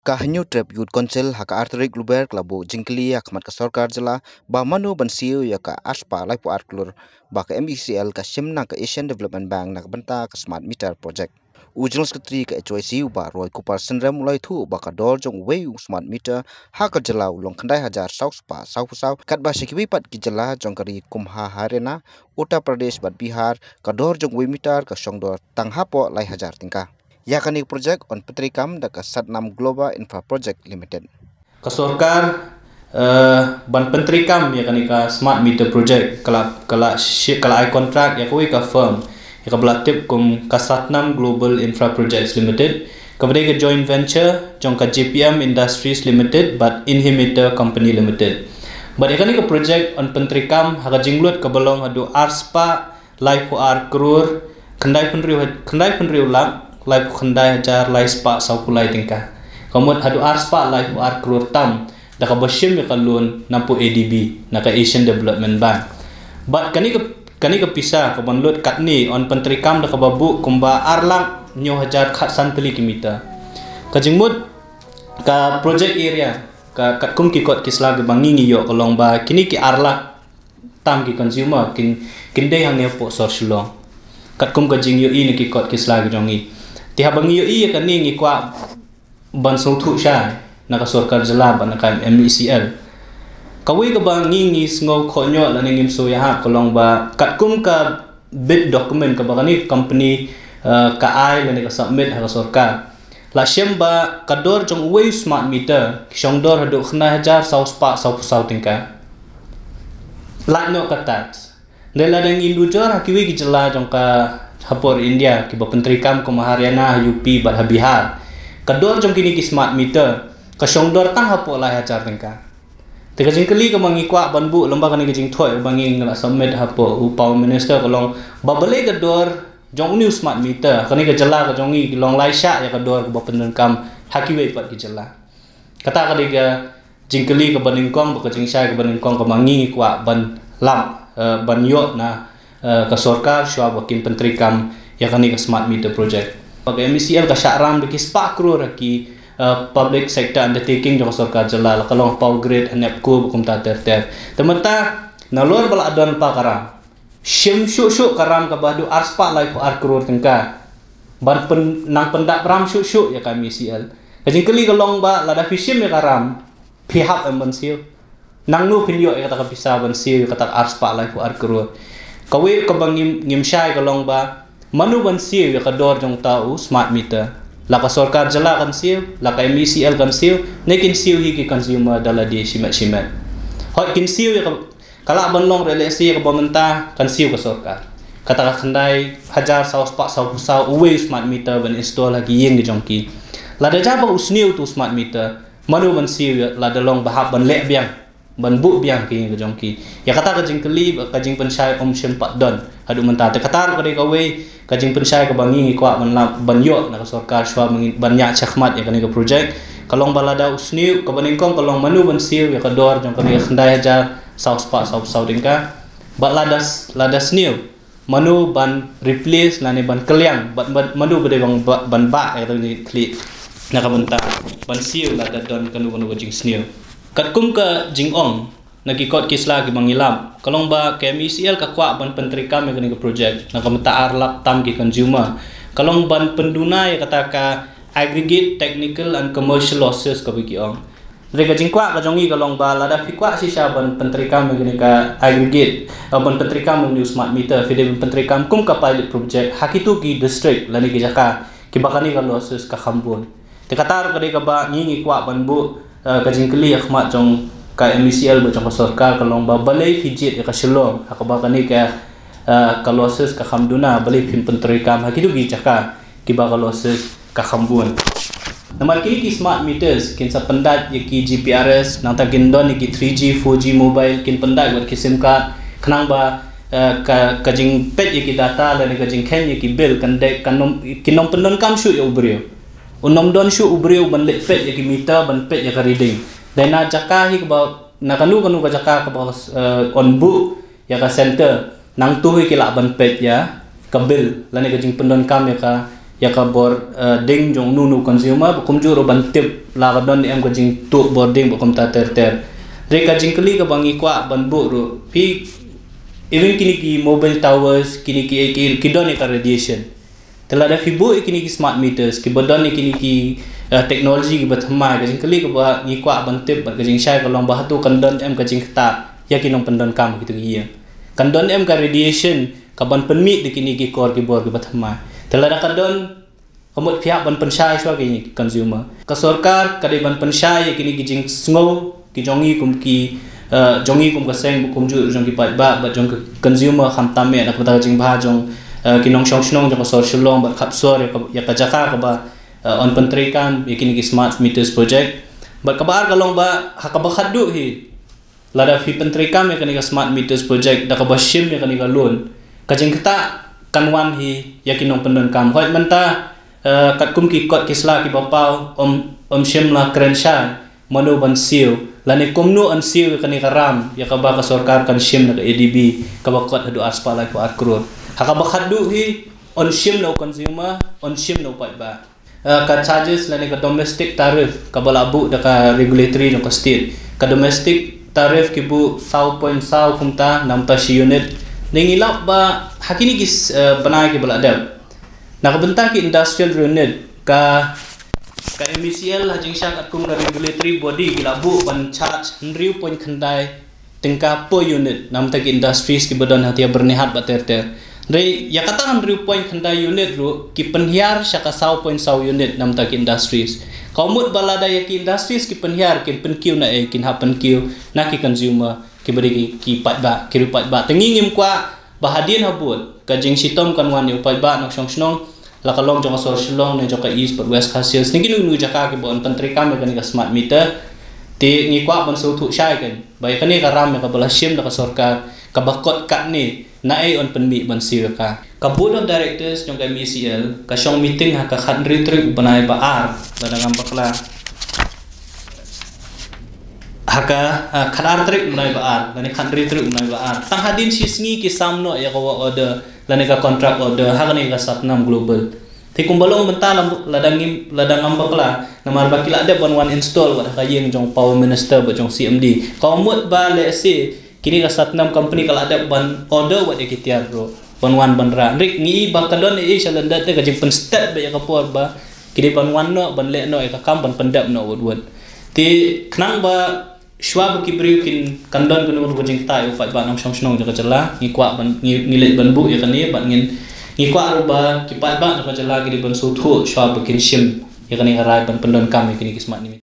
Kahanyo trap youth council haka arterik luber klabu jingkli akmat ka sarkar jala ba manu bansiu ya ka aspa lai pu arklur ba ka MECL ka simna ka Asian Development Bank nak benta ka smart meter project. Ujung sekretari ka HYC ba Roy Kupar Sendram mulai thu ba ka dor jong wei smart meter haka jala ulong kandai hajar sau spa sau katba sekiwi pat ki jala jong kari kumha harena Uttar Pradesh bat Bihar ka dor jong wei meter ka shongdor tang hapo lai hajar tyngka. Yakani project on petrikam da ka Satnam Global Infra Project Limited. Ka sorkar ban petrikam yakani ka smart meter project kala ai contract yakui ka firm ka belatip kum ka Satnam Global Infra Projects Limited kabade ka joint venture jong ka JPM Industries Limited but Inhimeter Company Limited. But yakani ka project on petrikam haka jinglut ka belong adu arspa life ar crore khandai penriu lang live khandai hajar live spa sau kulai tingkah. Kemudian hadu arspa live ar crore tam dah kabasim ya kalun nampu ADB naka Asian Development Bank. But kani ke pisah kebanlut kat ni on pentrikam dah kababu kumba arlang nyo hajar khat santeli kimita. Kajingmud ka project area ka kat kum ki kot kisla ke bangingi yo kolong ba kini ki arlang tam ki consumer kin dei hang ne po sor shulong. Kat kum ka jing yo ini ki kot kisla ke jongi. Tiha bangi yo iya kan ni ngikwa ban song thu sha naka sarkar jala ban naka MECL kawi ka bangi ngis ngo khonyo la ngim so ya ha kolong ba katkum ka bid document ka bagani company ka ai la ka submit ha sarkar la shem ba kador jong wei smart meter shongdor hadu khna hajar sau spa sau tingka la no ka tax dela dang indujor hakiwi ki jala jong ka hapor India ki bapentrikam ko Haryana UP bat Bihar kador jong kini ki smart meter ka shongdor tang hapo lai hajar tingka teka jingkeli ka mangikwa banbu lomba kani jing thoi bangi ngala submit hapo upau minister kolong babale kador jong new smart meter kani ka jala ka jongi long lai sha ya kador ko bapentrikam hakiwe pat ki jala kata ka diga jingkeli ka baningkong ba ka jingsai ka baningkong ka mangi kwa ban lam ban yo na ka sarkar shwa bakin pentrikam yakani ka smart meter project bag MECL ka syakram di spa crore ki public sector undertaking jong sarkar jala kalong power grid nepco bukum ta ter temata na lor bala adon pa karam shim shu karam ka badu arspa life ar crore tingka ban nang pendak ram shu ya ka MECL kajing keli kalong ba lada fishim ya karam pihak embansil nang nu pinyo ya kata ka bisa bansil kata arspa life ar crore kawi ka bang ngimshay kalong ba manu ban siu ya kador jong tau smart meter la ka sarkar jala kan siu la ka MECL kan siu nekin siu hi ki consumer dala di simat hoi kin siu ya kala ban long relasi ka pemerintah kan siu ka sarkar kata ka khandai hajar sau spa sau uwe smart meter ban install lagi yeng jong ki la da jaba usniu tu smart meter manu ban siu la da long bahab ban le biang ban bu biang ki jong ki ya kata ka jingkeli ka jing pensai shem pat don hadu menta te kata ka de ka we ka jing pensai ka bangi kwa ban yo na ka sarkar shwa ban nya chakmat ya kani ka project kalong balada usniu ka baningkong kalong manu ban siu ya ka dor jong ka khandai hajar sau spa sau dingka ba lada sniu manu ban replace lani ban kelyang manu bade ban ba ya ka kli na ka menta ban siu lada don kanu jing sniu katkum ka jingong nagikot kisla ki mangilam kalong ba ka MECL ka kwa ban pentrikam ya kani ka project na kamta arlap tam ki consumer kalong ban pendunai kata ka aggregate technical and commercial losses ka bikiong rega jingkwa ka jongi kalong ba lada fikwa si sya ban pentrikam ya kani ka aggregate ban pentrikam new smart meter fide ban pentrikam kum ka pilot project hakitu ki district lani ki jaka ki bakani ka losses ka khambun te katar ka de ka ba ngingi kwa ban bu kajingkeli akhmat jong ka MECL bo jong sarkar kalong ba balai fijit ka shilong akaba kani ka losses ka khamduna balai pin pentrikam hakidu gi jaka ki ba ka losses ka khambun namar kini ki smart meters kin sa pendat ye ki GPRS nang ta gendon ki 3G 4G mobile kin pendat wat ki sim card khnang ba ka jing pet ye ki data la ka jing khen ye ki bill kan de kanom kinom pendon kam shu ye ubrio unom don shu ubrio ban le pet ye ki meter ban pet ye ka reading dan na jaka hi ba na kanu ka jaka ka ba on bu ya ka center nang tu hi ki la ban pet ya ka bill la ne ka jing pendon kam ya ka ya ka bor ding jong nu consumer kum ju ro ban tip la ka don em ka jing tu boarding ba kum ta ter re ka jing kli ka bangi kwa ban bu ro pi even kini ki mobile towers kini ki don ka radiation tela da fibu kini ki smart meters ki bodon kini ki teknologi ki bathma ka jing kli ka ba ngi kwa ban tip ba ka jing shai ka long ba tu kan don em ka jing ta ya ki nong pendon kam ki tu ye kan don em ka radiation ka ban penmi de kini ki kor ki bor ki bathma tela da ka don kamut pihak ban pensyai shwa ki consumer ka sarkar ka de ban pensyai kini ki jing sngo ki jongi kum ki jongi kum ka seng kum ju jong ki ba jong consumer kham tame na ka jing ba jong kinong shong jong sor shulong ba khap sor ya ka jaka ka ba on pentri kan kini ki smart meters project ba kabar kalong ba hakaba khadu hi lada fi pentri kam ya kini ka smart meters project da ka ba shim ya kini ka loan ka jing kita kanwan hi ya kinong pendon kam hoi menta kat kum ki kot kisla ki bapau om shim la krensha mano ban siu lani komnu an siu kani karam ya ka ba ka sarkar kan shim na ka adb ka ba kot hadu aspa lai ko arkror haka ba khadu hi on shim no consumer on shim no pai ba ka charges lani ka domestic tariff ka bala bu da ka regulatory no ka state ka domestic tariff ki bu 0.5 kumta namta shi unit ningilap ba hakini kis banai ki bala dab nakabenta ki industrial unit ka MECL hajing syak at kung regulatory body gilabu ban charge 100 point khandai tyngka per unit namta ki industries ki badan hatia bernihat ba ter re ya kata 100 point khandai unit ru ki penhiar syaka 0.1 unit namta ki industries kaumut balada ya ki industries ki penhiar kin penkiu na kin ha penkiu na ki consumer ki beri ki pat ba ki pat ba tengingim kwa bahadian habut ka jing sitom kan wan yu pat ba nak song la kalong jong sor shilong ne joka east but west khasias ni ginu jaka ki bon pentri kam ka ni ka smart meter ti ngi kwa bon so thu shai kan bai ka ni ka ram ka bala shim da ka sarkar ka bakot ka ni na ai on penmi ban sir ka board of directors jong ka MECL ka shong meeting ha ka khan ri tri banai ba ar la dangam bakla haka khadar tri banai ba ar la ni khan ri tri banai ba ar tang hadin sisngi ki samno ya ka order lani ka contract order hagani ka satnam global ti kumbalong mentalam ladang ambakla namar bakila de ban one install wa ka yeng jong power minister ba jong CMD kaumut ba le se kini ka satnam company kala de ban order wa de kitiar bro ban one ban ra rik ngi ba kadon e salanda te ka jing pen step ba ya ka por ba kini ban one no ban le no e ka kam ban pendap no wod ti knang ba shwa ki briu kin kandon kunu ko jing ta yu fat ba nong shong jaga jela ngi kwa ban ngi le ban bu ya kan ni ban ngin ngi kwa ru ba ki pat ba jaga jela ki ban su thu shwa kin shim ya kan ni rai ban pendon kam ki ni kismat ni